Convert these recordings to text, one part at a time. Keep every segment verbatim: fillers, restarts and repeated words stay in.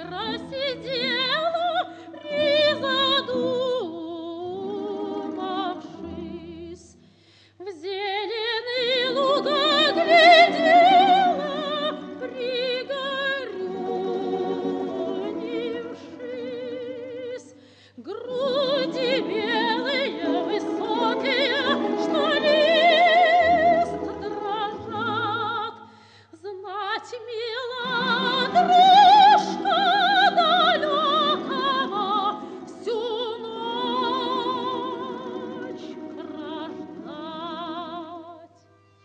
просидела, призадумавшись, в зеленые луга глядела, пригорюнившись. Груди белые, высокие, что лист дрожат, знать мила дружка далекого всю ночь прождать.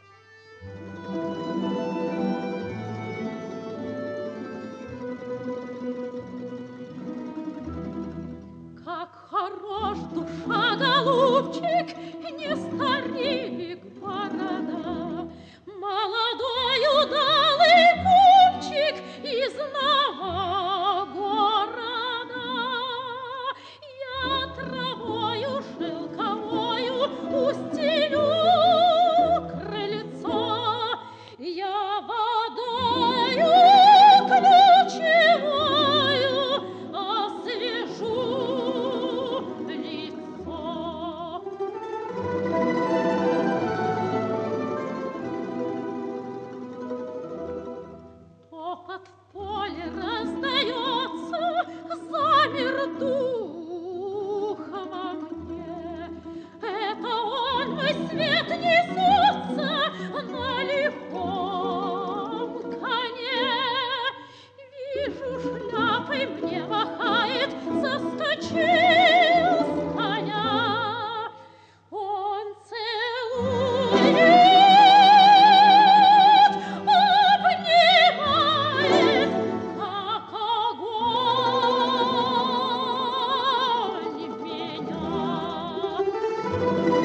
Как хорош душа, голубчик, не старик борода, молодой удалый купчик из Новогорода. Я травою шелковою устелю крыльцо, я водою ключевою освежу лицо. Топот в поле раздается, замер дух во мне. Это он, мой свет, несется на лихом коне. Вижу, шляпой мне махает, соскочил с коня. Он целует, обнимает, как огонь меня.